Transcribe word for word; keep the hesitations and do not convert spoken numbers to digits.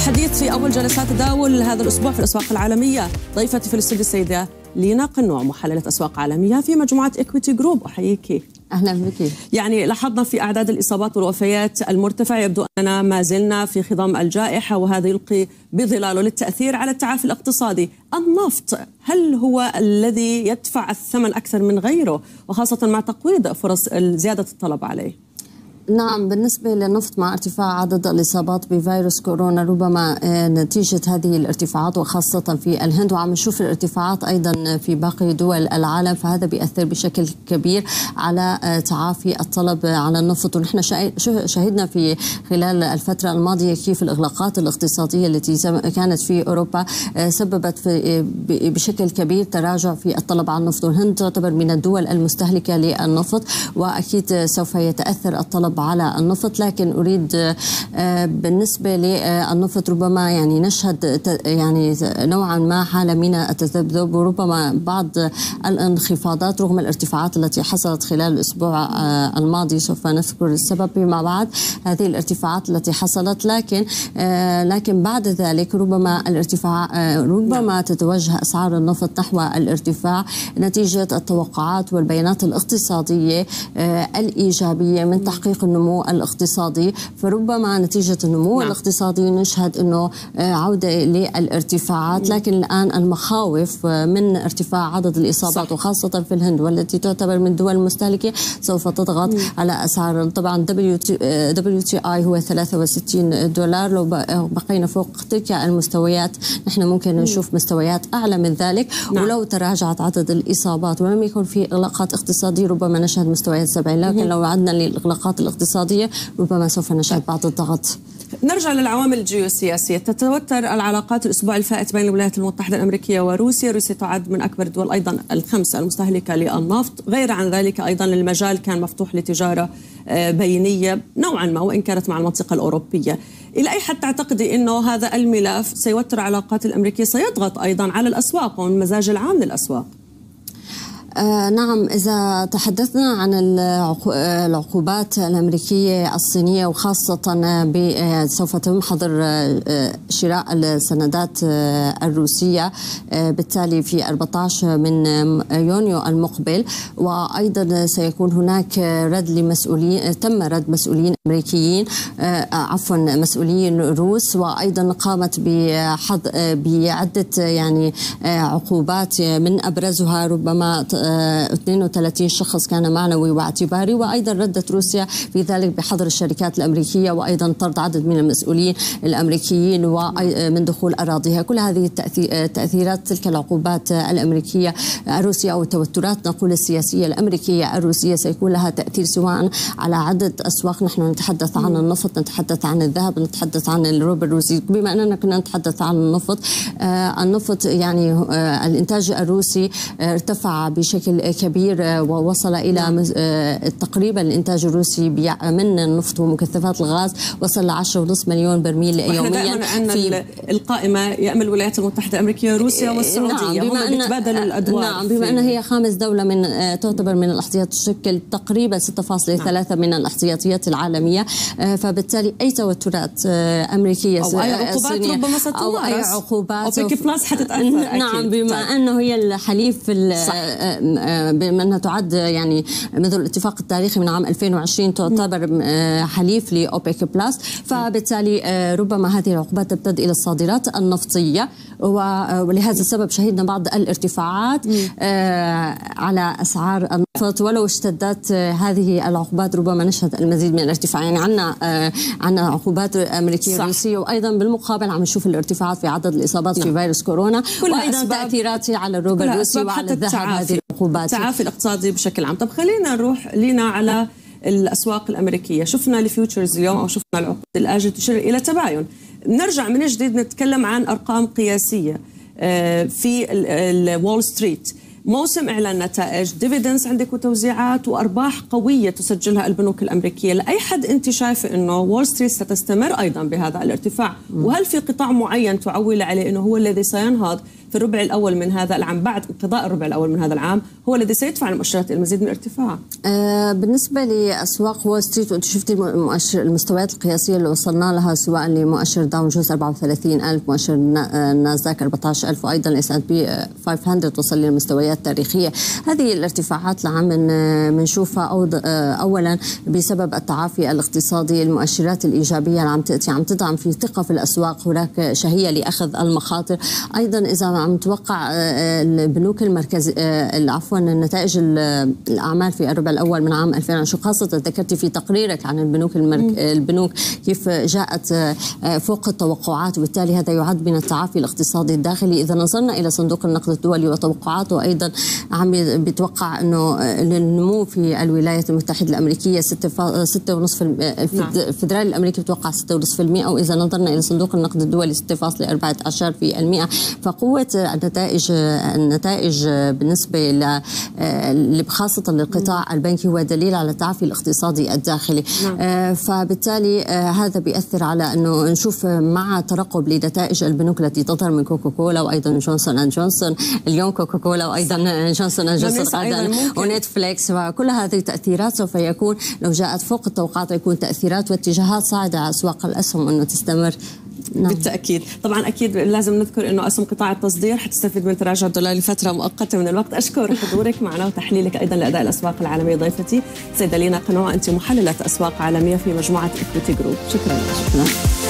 الحديث في أول جلسات تداول هذا الأسبوع في الأسواق العالمية. ضيفتي في الاستوديو السيدة لينا قنوع، محللة أسواق عالمية في مجموعة إكويتي جروب. أحييكي. أهلا بك. يعني لاحظنا في أعداد الإصابات والوفيات المرتفعة، يبدو أننا ما زلنا في خضم الجائحة، وهذا يلقي بظلاله للتأثير على التعافي الاقتصادي. النفط هل هو الذي يدفع الثمن أكثر من غيره، وخاصة مع تقويض فرص زيادة الطلب عليه؟ نعم، بالنسبة للنفط مع ارتفاع عدد الإصابات بفيروس كورونا ربما نتيجة هذه الارتفاعات، وخاصة في الهند، وعم نشوف الارتفاعات أيضا في باقي دول العالم، فهذا بيأثر بشكل كبير على تعافي الطلب على النفط. ونحن شهدنا في خلال الفترة الماضية كيف الإغلاقات الاقتصادية التي كانت في أوروبا سببت في بشكل كبير تراجع في الطلب على النفط، والهند تعتبر من الدول المستهلكة للنفط، وأكيد سوف يتأثر الطلب على النفط. لكن أريد بالنسبة للنفط ربما يعني نشهد يعني نوعا ما حالة من التذبذب، وربما بعض الانخفاضات رغم الارتفاعات التي حصلت خلال الأسبوع الماضي. سوف نذكر السبب فيما بعد هذه الارتفاعات التي حصلت، لكن لكن بعد ذلك ربما الارتفاع ربما تتوجه أسعار النفط نحو الارتفاع نتيجة التوقعات والبيانات الاقتصادية الإيجابية من تحقيق النمو الاقتصادي. فربما نتيجة النمو نعم. الاقتصادي نشهد أنه عودة للارتفاعات، لكن الآن المخاوف من ارتفاع عدد الإصابات صح. وخاصة في الهند والتي تعتبر من الدول المستهلكة سوف تضغط مم. على أسعار. طبعا دبليو تي آي هو ثلاثة وستين دولار، لو بقينا فوق تلك المستويات نحن ممكن نشوف مستويات أعلى من ذلك نعم. ولو تراجعت عدد الإصابات ولم يكن في إغلاقات اقتصادية ربما نشهد مستويات سبعين، لكن مم. لو عدنا للإغلاقات الاقتصادية ربما سوف نشهد بعض الضغط. نرجع للعوامل الجيوسياسية. تتوتر العلاقات الأسبوع الفائت بين الولايات المتحدة الأمريكية وروسيا. روسيا تعد من أكبر الدول أيضا الخمسة المستهلكة للنفط. غير عن ذلك أيضا المجال كان مفتوح لتجارة بينية نوعا ما، وإن كانت مع المنطقة الأوروبية. إلى أي حد تعتقدي أنه هذا الملف سيوتر العلاقات الأمريكية، سيضغط أيضا على الأسواق والمزاج العام للأسواق؟ آه نعم، إذا تحدثنا عن العقوبات الأمريكية الصينية، وخاصة سوف تم حظر شراء السندات الروسية بالتالي في أربعة عشر من يونيو المقبل، وأيضا سيكون هناك رد لمسؤولين، تم رد مسؤولين أمريكيين عفوا مسؤولين روس، وأيضا قامت بعدة يعني عقوبات من أبرزها ربما اثنين وثلاثين شخص كان معنوي واعتباري، وأيضا ردت روسيا في ذلك بحظر الشركات الأمريكية، وأيضا طرد عدد من المسؤولين الأمريكيين ومن دخول أراضيها. كل هذه التأثيرات تلك العقوبات الأمريكية الروسية أو التوترات نقول السياسية الأمريكية الروسية سيكون لها تأثير سواء على عدة أسواق. نحن نتحدث عن النفط، نتحدث عن الذهب، نتحدث عن الروبل الروسي. بما أننا كنا نتحدث عن النفط، آه النفط يعني آه الإنتاج الروسي ارتفع بشكل كبير ووصل إلى تقريبا الإنتاج الروسي من النفط ومكثفات الغاز وصل ل عشرة ونصف مليون برميل يوميا. أن في القائمة يأمل الولايات المتحدة الأمريكية روسيا والسعودية. نعم، بما أن بيتبادلوا الأدوار. نعم، بما أن هي خامس دولة من تعتبر من الاحتياطيات، تشكل تقريبا ستة فاصلة ثلاثة من الاحتياطيات العالمية، فبالتالي أي توترات أمريكية أو أي عقوبات ربما ستمارس أو أي عقوبات أوبك بلس حتتأثر. نعم، بما أنه هي الحليف بما أنها تعد يعني منذ الاتفاق التاريخي من عام ألفين وعشرين تعتبر حليف لأوبك بلس، فبالتالي ربما هذه العقوبات تمتد إلى الصادرات النفطية، ولهذا السبب شهدنا بعض الارتفاعات على أسعار النفط. ولو اشتدت هذه العقوبات ربما نشهد المزيد من الارتفاع. يعني عندنا عندنا عقوبات أمريكية روسية، وأيضا بالمقابل عم نشوف الارتفاعات في عدد الإصابات نعم. في فيروس كورونا، وأيضا تأثيراتها على الروبل الروسي وعلى الذهب. هذه العقوبات التعافي الاقتصادي بشكل عام. طب خلينا نروح لينا على الأسواق الأمريكية. شفنا الفيوتشرز اليوم أو شفنا العقود الآجلة تشير إلى تباين. نرجع من جديد نتكلم عن أرقام قياسية في الوول ستريت. موسم إعلان نتائج، ديفيدنس عندك وتوزيعات وأرباح قوية تسجلها البنوك الأمريكية. لأي حد أنت شايفة أنه وول ستريت ستستمر أيضا بهذا الارتفاع؟ وهل في قطاع معين تعول عليه أنه هو الذي سينهض في الربع الأول من هذا العام بعد انقضاء الربع الأول من هذا العام هو الذي سيدفع المؤشرات المزيد من الارتفاع؟ آه بالنسبة لأسواق وول ستريت، وأنت شفتي المؤشر المستويات القياسية اللي وصلنا لها سواء لمؤشر داون جونز أربعة وثلاثين ألف، مؤشر ناسداك أربعة عشر ألف، وأيضا الاس اند بي خمسمئة وصل لمستويات تاريخية. هذه الارتفاعات اللي عم بنشوفها أولا بسبب التعافي الاقتصادي، المؤشرات الإيجابية اللي عم تأتي عم تدعم في ثقة في الأسواق، هناك شهية لأخذ المخاطر. أيضا إذا عم نتوقع البنوك المركزية عفوا النتائج الأعمال في الربع الأول من عام ألفين وعشرين، خاصة ذكرتي في تقريرك عن البنوك المرك... البنوك كيف جاءت فوق التوقعات، وبالتالي هذا يعد من التعافي الاقتصادي الداخلي. إذا نظرنا إلى صندوق النقد الدولي وتوقعاته، أيضا عم بيتوقع أنه النمو في الولايات المتحدة الأمريكية ستة ونصف الفدرالي الأمريكي بتوقع ستة ونصف بالمئة، وإذا نظرنا إلى صندوق النقد الدولي ستة فاصلة أربعة عشر في المئة. فقوة النتائج النتائج بالنسبة ل خاصة للقطاع البنكي هو دليل على التعافي الاقتصادي الداخلي. نعم. فبالتالي هذا بيأثر على أنه نشوف مع ترقب لنتائج البنوك التي تظهر من كوكاكولا وأيضا جونسون أند جونسون، اليوم كوكاكولا وأيضا جونسون أند جونسون أيضا ونتفليكس، وكل هذه التأثيرات سوف يكون لو جاءت فوق التوقعات يكون تأثيرات واتجاهات صاعدة على أسواق الأسهم أنه تستمر. نعم. بالتأكيد. طبعا أكيد لازم نذكر أنه أسهم قطاع التصدير حتستفيد من تراجع الدولار لفترة مؤقتة من الوقت. أشكر حضورك معنا وتحليلك أيضا لأداء الأسواق العالمية. ضيفتي سيدة لينا قنوة، أنت محللة أسواق عالمية في مجموعة إكويتي جروب. شكرا. شكرا.